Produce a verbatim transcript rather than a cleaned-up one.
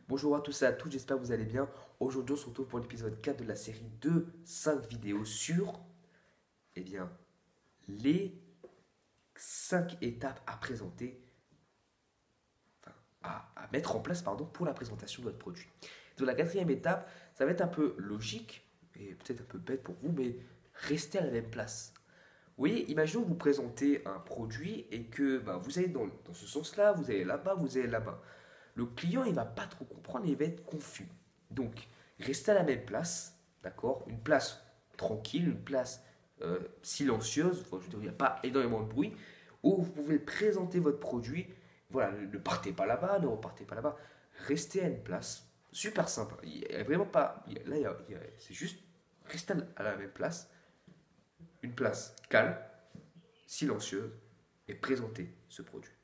Bonjour à tous et à toutes, j'espère que vous allez bien. Aujourd'hui, on se retrouve pour l'épisode quatre de la série de cinq vidéos sur eh bien, les cinq étapes à présenter, enfin, à, à mettre en place pardon, pour la présentation de votre produit. Donc la quatrième étape, ça va être un peu logique et peut-être un peu bête pour vous, mais restez à la même place. Vous voyez, imaginons que vous présentez un produit et que bah, vous allez dans, dans ce sens-là, vous allez là-bas, vous allez là-bas. Le client, il va pas trop comprendre, il va être confus. Donc, restez à la même place, d'accord? Une place tranquille, une place euh, silencieuse, enfin, je veux dire, il n'y a pas énormément de bruit, où vous pouvez présenter votre produit. Voilà, ne, ne partez pas là-bas, ne repartez pas là-bas. Restez à une place super simple. Il n'y a vraiment pas. il y a- là, il y a- il y a- c'est juste rester à la même place, une place calme, silencieuse, et présenter ce produit.